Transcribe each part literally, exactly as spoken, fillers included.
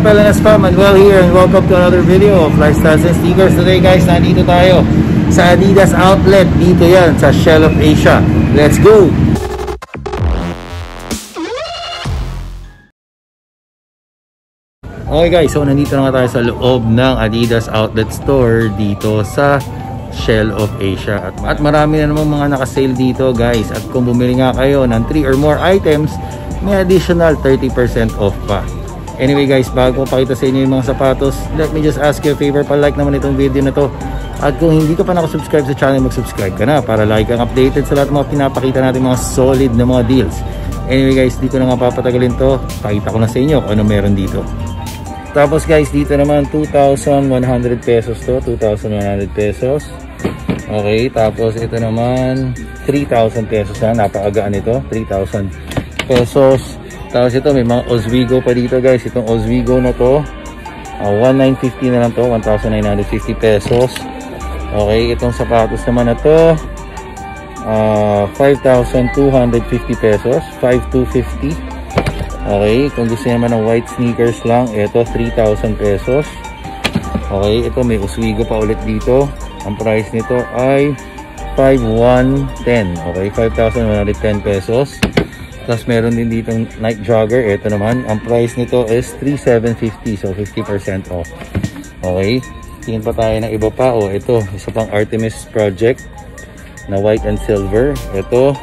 up, L N S Fam? Manuel here and welcome to another video of Lifestyles and Sneakers. Today guys, nandito tayo sa Adidas outlet. Dito yan sa Shell of Asia. Let's go! Okay guys, so nandito na nga tayo sa loob ng Adidas outlet store dito sa Shell of Asia. At, at marami na namang mga nakasale dito guys. At kung bumili nga kayo ng three or more items, may additional thirty percent off pa. Anyway guys, bago ko pakita sa inyo yung mga sapatos, let me just ask you a favor, pa-like naman itong video na to. At kung hindi ka pa nakasubscribe sa channel, mag-subscribe ka na para lagi kang updated sa lahat ng mga pinapakita natin mga solid na mga deals. Anyway guys, dito na nga papatagalin to. Pakita ko na sa inyo kung ano meron dito. Tapos guys, dito naman two thousand one hundred pesos to, two thousand one hundred pesos. Okay, tapos ito naman three thousand pesos na, napakagaan ito, three thousand pesos. Tapos ito may mga Oswego pa dito guys. Itong Oswego na to uh, nineteen fifty na lang to, one thousand nine hundred fifty pesos. Okay, itong sapatos naman na to uh, five thousand two hundred fifty pesos, five thousand two hundred fifty. Okay, kung gusto naman ng white sneakers lang, ito three thousand pesos. Okay, ito may Oswego pa ulit dito. Ang price nito ay five thousand one hundred ten. Okay, five thousand one hundred ten pesos. Tapos meron din ditong Nike Jogger. Ito naman, ang price nito is three thousand seven hundred fifty. So fifty percent off. Okay, tingin pa tayo ng iba pa. O, ito, isa pang Artemis Project na white and silver. Ito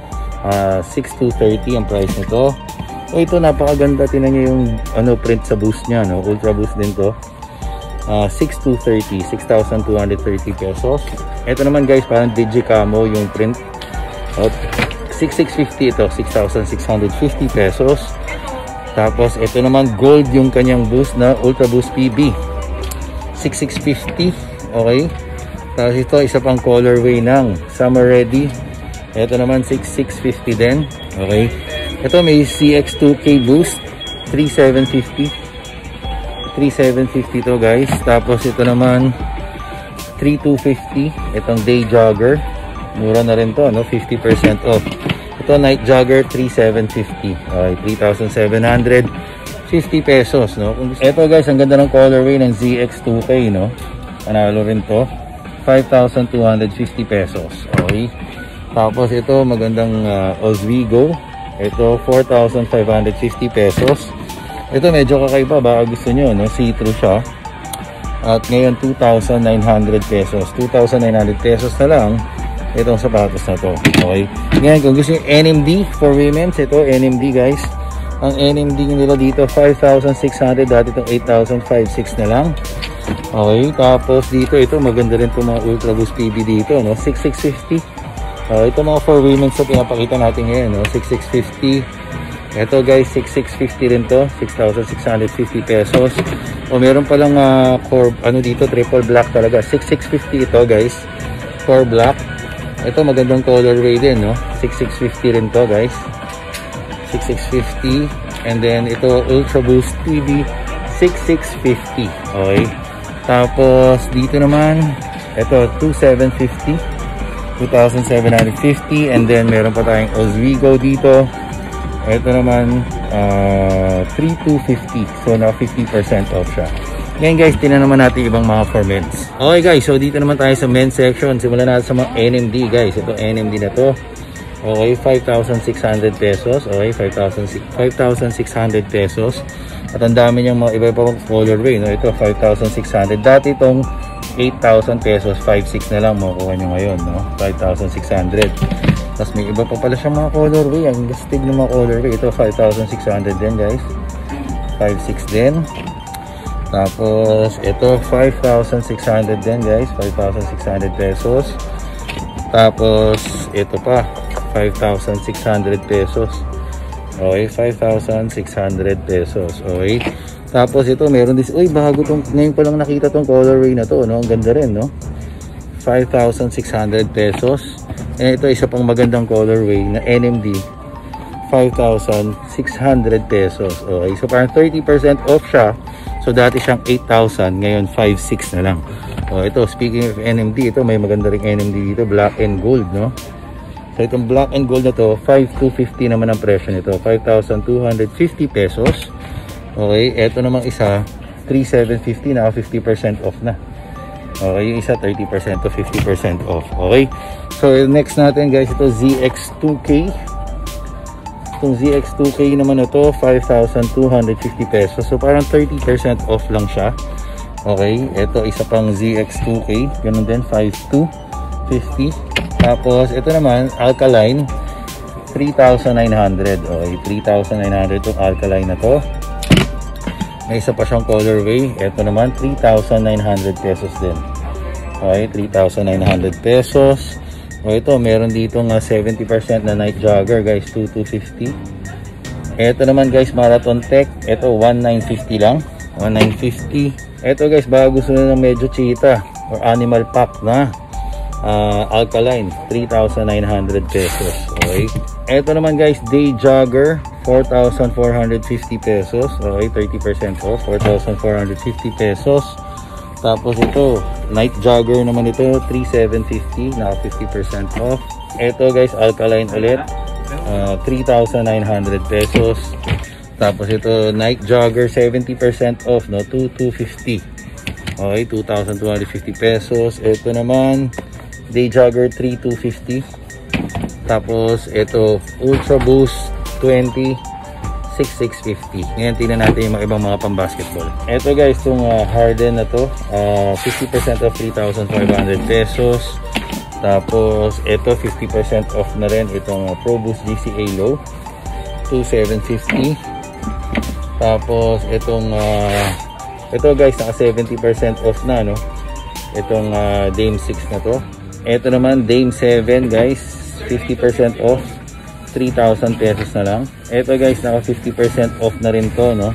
uh, six thousand two hundred thirty ang price nito. O, ito napakaganda. Tingnan nyo yung ano, print sa boost nya, no? Ultra boost din to. uh, six thousand two hundred thirty, six thousand two hundred thirty pesos. Ito naman guys, parang Digicamo yung print. O, six thousand six hundred fifty ito, six thousand six hundred fifty pesos. Tapos ito naman gold yung kanyang boost na Ultra Boost P B, six thousand six hundred fifty. Okay, tapos ito isa pang colorway ng Summer Ready. Ito naman six thousand six hundred fifty din. Okay, ito may C X two K boost, three thousand seven hundred fifty, three thousand seven hundred fifty to guys. Tapos ito naman three thousand two hundred fifty, itong Day Jogger. Mura na rin to, no? fifty percent off. Ito Night Jogger three thousand seven hundred fifty. Okay, three thousand seven hundred fifty pesos, no? Ito guys, ang ganda ng colorway ng Z X two K, no? Panalo rin to, five thousand two hundred fifty pesos. Okay. Tapos ito magandang uh, Oswego. Ito four thousand five hundred fifty pesos. Ito medyo kakaiba, baka gusto nyo, no? See-through siya. At ngayon two thousand nine hundred pesos. two thousand nine hundred pesos na lang itong sapatos na to. Okay, ngayon kung gusto yung N M D for women's, ito N M D guys. Ang N M D nila dito five thousand six hundred, dati itong eight thousand five hundred six na lang. Okay, tapos dito ito maganda rin itong mga Ultra Boost P B dito, no? six thousand six hundred fifty. Uh, ito mga for women's na pinapakita natin ngayon, no? six thousand six hundred fifty. Ito guys, six thousand six hundred fifty rin to, six thousand six hundred fifty pesos. O meron palang uh, core, ano dito, triple black talaga, six thousand six hundred fifty ito guys, core black. Ito magandang colorway din, no? six thousand six hundred fifty rin to guys, six thousand six hundred fifty. And then ito Ultra Boost P B, six thousand six hundred fifty. Okay, tapos dito naman ito two thousand seven hundred fifty, two thousand seven hundred fifty. And then meron pa tayong Oswego dito. Ito naman uh, three thousand two hundred fifty. So na fifty percent off siya. Ngayon guys, tinan naman natin ibang mga for men's. Okay guys, so dito naman tayo sa men's section. Simulan natin sa mga N M D guys. Ito N M D na to. Okay, five thousand six hundred pesos. Okay, five thousand six hundred pesos. At ang dami niyang mga iba pa colorway, no? Ito five thousand six hundred. Dati itong eight thousand pesos, five thousand six hundred na lang makukuha nyo ngayon, no? five thousand six hundred. Tapos may iba pa pala siyang mga colorway. Ang gastig ng mga colorway. Ito five thousand six hundred din guys, five thousand six hundred din. Tapos ito five thousand six hundred din guys, five thousand six hundred pesos. Tapos ito pa five thousand six hundred pesos. Okay, five thousand six hundred pesos. Okay, tapos ito meron din, uy bago tong, ngayon pa lang nakita tong colorway na to, no? Ang ganda rin, no? five thousand six hundred pesos. And ito isa pang magandang colorway na N M D, five thousand six hundred pesos. Okay, so parang thirty percent off siya. So dati siyang eight thousand, ngayon five thousand six hundred na lang. Oh, ito speaking of N M D, ito may maganda ring N M D dito, black and gold, no? So itong black and gold na to, five thousand two hundred fifty naman ang presyo nito, five thousand two hundred fifty pesos. Okay, eto namang isa, three thousand seven hundred fifty, naka fifty percent off na. Okay, yung isa thirty percent to fifty percent off. Okay, so next natin guys, ito Z X two K. Itong Z X two K naman ito, five thousand two hundred fifty pesos. So parang thirty percent off lang siya. Okay, ito isa pang Z X two K, ganun din, five thousand two hundred fifty. Tapos ito naman, Alkaline, three thousand nine hundred. Okay, three thousand nine hundred itong Alkaline na to. May isa pa siyang colorway. Ito naman, three thousand nine hundred pesos din. Okay, three thousand nine hundred pesos. O ito, meron dito nga seventy percent na night jogger guys, two thousand two hundred fifty. Ito naman guys, Marathon Tech. Ito, one thousand nine hundred fifty lang. one thousand nine hundred fifty. Ito guys, baka gusto nyo ng medyo cheetah or animal pack na uh, Alkaline, three thousand nine hundred pesos. Okay. Ito naman guys, Day Jogger, four thousand four hundred fifty pesos. Okay, thirty percent off, four thousand four hundred fifty pesos. Tapos ito, Night Jogger naman ito, three thousand seven hundred fifty, naka fifty percent off. Ito guys, Alkaline ulit, uh, three thousand nine hundred pesos. Tapos ito, Night Jogger, seventy percent off, no, two thousand two hundred fifty. Okay, two thousand two hundred fifty pesos. Ito naman, Day Jogger, three thousand two hundred fifty. Tapos ito, Ultra Boost twenty, six thousand six hundred fifty. Ngayon tingnan natin yung mga ibang mga pang-basketball. Ito guys, itong uh, Harden na to, uh, fifty percent off, three thousand five hundred pesos. Tapos ito, fifty percent off na rin itong uh, Pro Boost G C A Low, two thousand seven hundred fifty. Tapos itong uh, ito guys, naka seventy percent off na, no, itong uh, Dame six na to. Ito naman Dame seven guys, fifty percent off, three thousand pesos na lang. Ito guys, naka fifty percent off na rin to, no,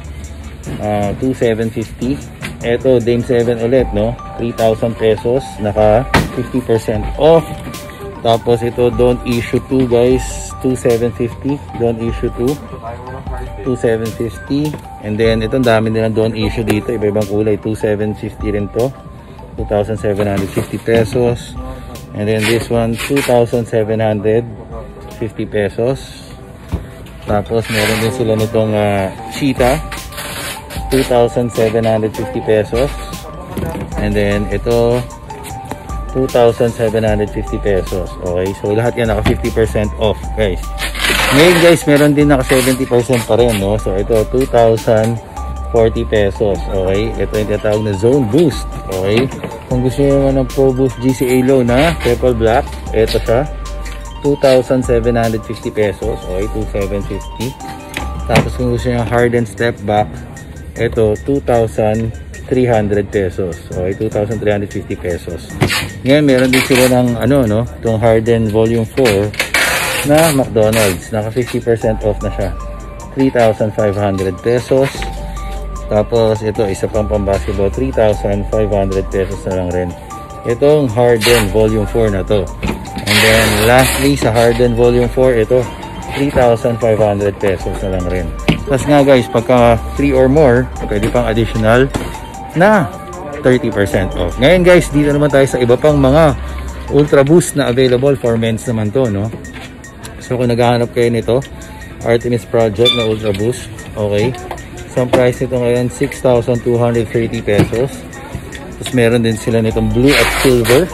uh, two thousand seven hundred fifty. Ito Dame seven ulit, no, three thousand pesos, naka fifty percent off. Tapos ito Don't Issue two guys, two thousand seven hundred fifty, Don't Issue two, two thousand seven hundred fifty. And then itong dami nilang Don't Issue dito, iba-ibang kulay, two thousand seven hundred fifty rin to, two thousand seven hundred fifty pesos. And then this one, two thousand seven hundred fifty pesos. Tapos meron din sila nitong uh, Cheetah, two thousand seven hundred fifty pesos. And then ito, two thousand seven hundred fifty pesos. Okay, so lahat yan naka fifty percent off guys. Ngayon guys, meron din naka seventy percent pa rin, no? So ito, two thousand forty pesos. Okay, ito yung tinatawag na Zone Boost. Okay, kung gusto nyo naman ng Pro Boost G C A Low na Purple Black, ito siya, two thousand seven hundred fifty pesos. Okay, two thousand seven hundred fifty. Tapos kung gusto nyo Harden Step Back, ito, two thousand three hundred pesos. Okay, two thousand three hundred fifty pesos. Ngayon, meron din sila ng ano, no, itong Harden Volume four na McDonald's. Naka fifty percent off na siya, three thousand five hundred pesos. Tapos ito, isa pang pang-basketball, three thousand five hundred pesos na lang rin. Itong Harden Volume four na to. And then lastly, sa Harden Volume four, ito, three thousand five hundred pesos na lang rin. Tapos nga guys, pagka three or more, pwede pang additional na thirty percent off. Ngayon guys, dito naman tayo sa iba pang mga Ultra Boost na available for men's naman to, no? So kung naghahanap kayo nito, Artemis Project na Ultra Boost, okay, so ang price nito ngayon, six thousand two hundred thirty pesos. Tapos meron din sila nitong blue at silver,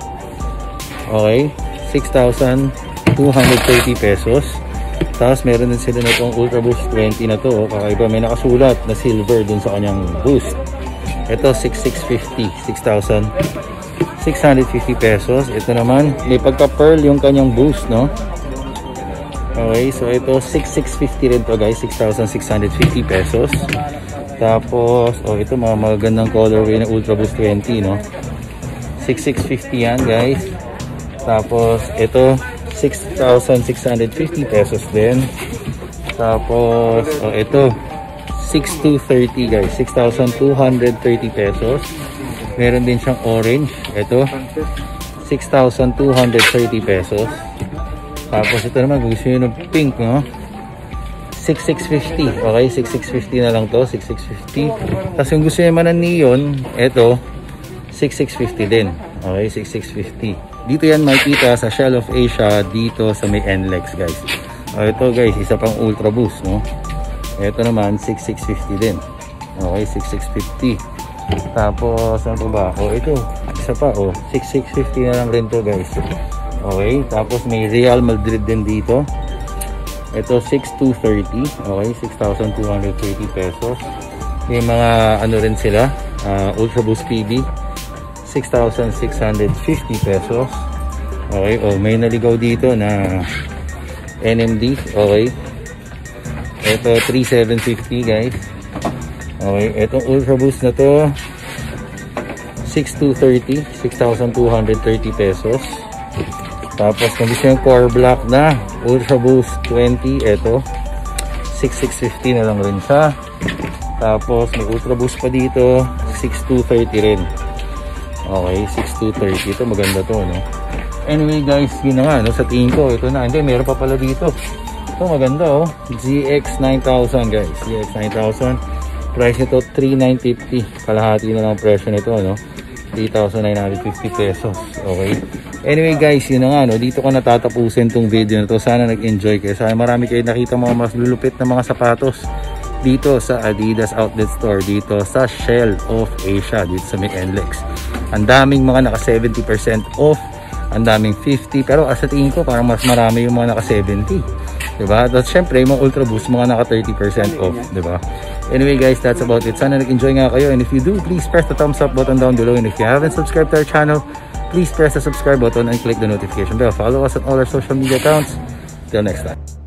okay, six thousand two hundred thirty pesos. Tapos meron din sila nitong Ultra Boost twenty na to, kakaiba, may nakasulat na silver dun sa kanyang boost. Ito, six thousand six hundred fifty, six thousand six hundred fifty pesos. Ito naman, may pagka-pearl yung kanyang boost, no? Okay, so ito, six thousand six hundred fifty rin to guys, six thousand six hundred fifty pesos. Tapos, oh, ito mga magandang colorway na Ultra Boost twenty, no? six thousand six hundred fifty yan guys. Tapos, ito, six thousand six hundred fifty pesos din. Tapos, oh, ito, six thousand two hundred thirty guys, six thousand two hundred thirty pesos. Meron din siyang orange, ito, six thousand two hundred thirty pesos. Tapos ito naman, kung gusto nyo ng pink, no, six thousand six hundred fifty. Okay, six thousand six hundred fifty na lang to, six thousand six hundred fifty. Tapos kung gusto nyo naman ng neon, ito, six thousand six hundred fifty din. Okay, six thousand six hundred fifty. Dito yan makikita sa Shell of Asia, dito sa may N L E X guys. O, ito guys, isa pang Ultra Boost, no? Ito naman six thousand six hundred fifty din. Okay, six thousand six hundred fifty. Tapos ano pa ba? Oh, ito isa pa, oh, six thousand six hundred fifty na lang rin to, guys. Okay, tapos may Real Madrid din dito. Ito six thousand two hundred thirty. Okay, six thousand two hundred thirty pesos. May mga ano rin sila, uh, Ultra Boost P D, six thousand six hundred fifty pesos. Okay, oh, may naligaw dito na N M D. Okay, ito three thousand seven hundred fifty, guys. Okay, itong Ultra Boost na to six thousand two hundred thirty, six thousand two hundred thirty pesos. Tapos kung gusto yung Core Black na Ultra Boost twenty, ito six thousand six hundred fifty na lang rin siya. Tapos may Ultra Boost pa dito, six thousand two hundred thirty rin. Okay, six thousand two hundred thirty. Ito maganda to, no? Anyway guys, yun na nga, no? Sa tingin ko, ito na. Hindi, meron pa pala dito. Ito maganda, oh. Z X nine thousand, guys. Z X nine thousand. Price nito three thousand nine hundred fifty. Kalahati na lang presyo nito, no? three thousand nine hundred fifty pesos. Okay. Anyway guys, yun na nga, no? Dito ko natatapusin tong video na to. Sana nag-enjoy kayo. Sana marami kayo nakita mga mas lulupit na mga sapatos dito sa Adidas Outlet Store, dito sa Shell of Asia, dito sa McNLEX. Ang daming mga naka seventy percent off, ang daming fifty, pero as sa tingin ko parang mas marami yung mga naka seventy, diba? At syempre yung mga Ultra Boost, mga naka thirty percent off, diba? Anyway guys, that's about it. Sana nag-enjoy nga kayo, and if you do, please press the thumbs up button down below, and if you haven't subscribed to our channel, please press the subscribe button and click the notification bell. Follow us on all our social media accounts. Till next time.